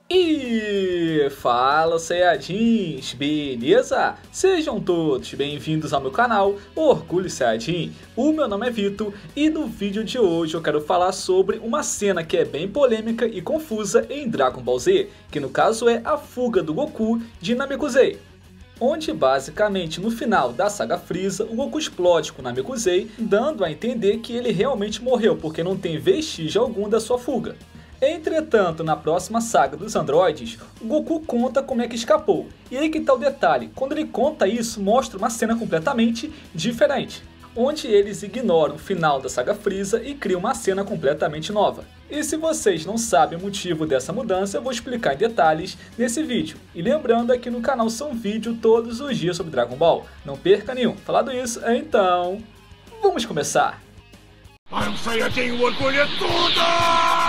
E fala, Saiyajins, beleza? Sejam todos bem-vindos ao meu canal Orgulho Saiyajin. O meu nome é Vitor e no vídeo de hoje eu quero falar sobre uma cena que é bem polêmica e confusa em Dragon Ball Z, que no caso é a fuga do Goku de Namekusei, onde basicamente no final da saga Freeza, o Goku explode com Namekusei, dando a entender que ele realmente morreu, porque não tem vestígio algum da sua fuga. Entretanto, na próxima saga dos androides, o Goku conta como é que escapou. E aí que tá o detalhe, quando ele conta isso, mostra uma cena completamente diferente, onde eles ignoram o final da saga Freeza e criam uma cena completamente nova. E se vocês não sabem o motivo dessa mudança, eu vou explicar em detalhes nesse vídeo. E lembrando, aqui no canal são vídeos todos os dias sobre Dragon Ball, não perca nenhum. Falado isso, então, vamos começar! I'm Saiyajin, o orgulho é tudo!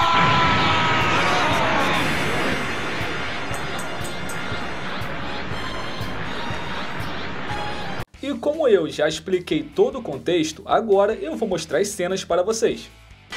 E como eu já expliquei todo o contexto, agora eu vou mostrar as cenas para vocês.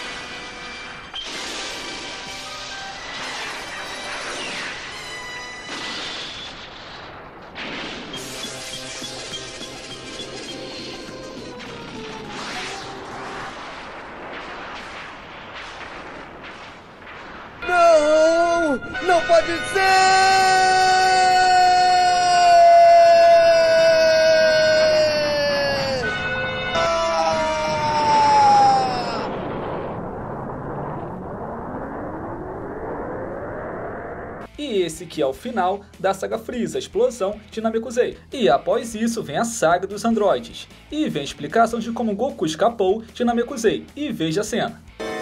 Não! Não pode ser! E esse que é o final da saga Freeza, a explosão de Namekusei. E após isso vem a saga dos androides. E vem a explicação de como Goku escapou de Namekusei. E veja a cena.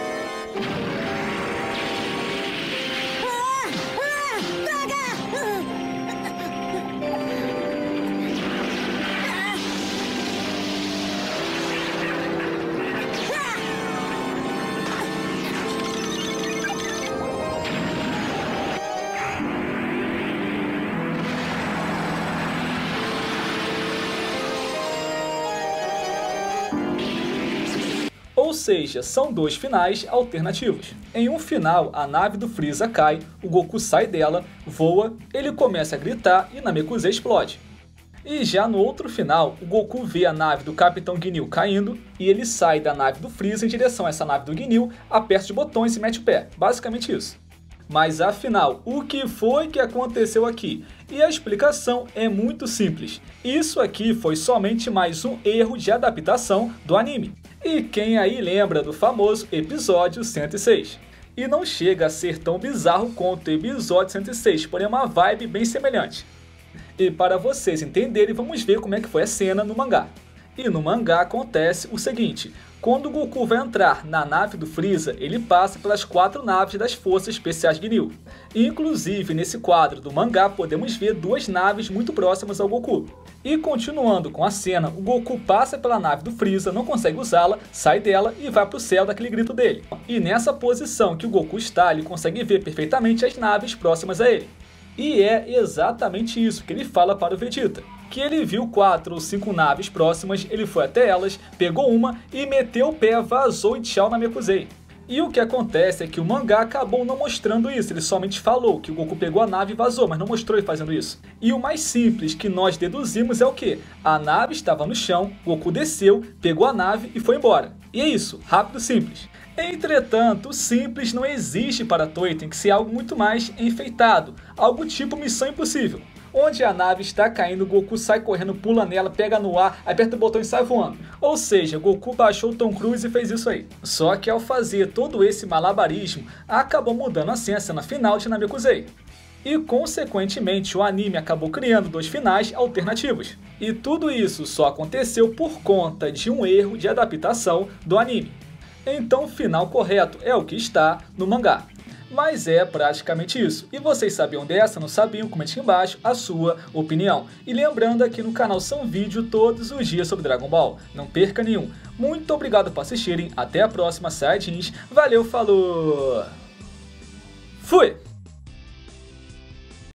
Ou seja, são dois finais alternativos. Em um final, a nave do Freeza cai, o Goku sai dela, voa, ele começa a gritar e Namekusei explode. E já no outro final, o Goku vê a nave do Capitão Ginyu caindo e ele sai da nave do Freeza em direção a essa nave do Ginyu, aperta os botões e mete o pé. Basicamente isso. Mas afinal, o que foi que aconteceu aqui? E a explicação é muito simples. Isso aqui foi somente mais um erro de adaptação do anime. E quem aí lembra do famoso episódio 106? E não chega a ser tão bizarro quanto o episódio 106, porém é uma vibe bem semelhante. E para vocês entenderem, vamos ver como é que foi a cena no mangá. E no mangá acontece o seguinte: quando o Goku vai entrar na nave do Freeza, ele passa pelas 4 naves das Forças Especiais Ginyu. Inclusive, nesse quadro do mangá, podemos ver 2 naves muito próximas ao Goku. E continuando com a cena, o Goku passa pela nave do Freeza, não consegue usá-la, sai dela e vai para o céu daquele grito dele. E nessa posição que o Goku está, ele consegue ver perfeitamente as naves próximas a ele. E é exatamente isso que ele fala para o Vegeta. Que ele viu 4 ou 5 naves próximas, ele foi até elas, pegou uma e meteu o pé, vazou e tchau Namekusei. E o que acontece é que o mangá acabou não mostrando isso, ele somente falou que o Goku pegou a nave e vazou, mas não mostrou ele fazendo isso. E o mais simples que nós deduzimos é o que? A nave estava no chão, Goku desceu, pegou a nave e foi embora. E é isso, rápido e simples. Entretanto, simples não existe para Toei, tem que ser algo muito mais enfeitado, algo tipo Missão Impossível, onde a nave está caindo, Goku sai correndo, pula nela, pega no ar, aperta o botão e sai voando. Ou seja, Goku baixou o Tom Cruise e fez isso aí. Só que ao fazer todo esse malabarismo, acabou mudando assim a cena final de Namekusei. E consequentemente o anime acabou criando 2 finais alternativos. E tudo isso só aconteceu por conta de um erro de adaptação do anime. Então o final correto é o que está no mangá. Mas é praticamente isso. E vocês sabiam dessa? Não sabiam? Comente aqui embaixo a sua opinião. E lembrando, aqui no canal são vídeos todos os dias sobre Dragon Ball. Não perca nenhum. Muito obrigado por assistirem. Até a próxima, Saiyajins. Valeu, falou! Fui!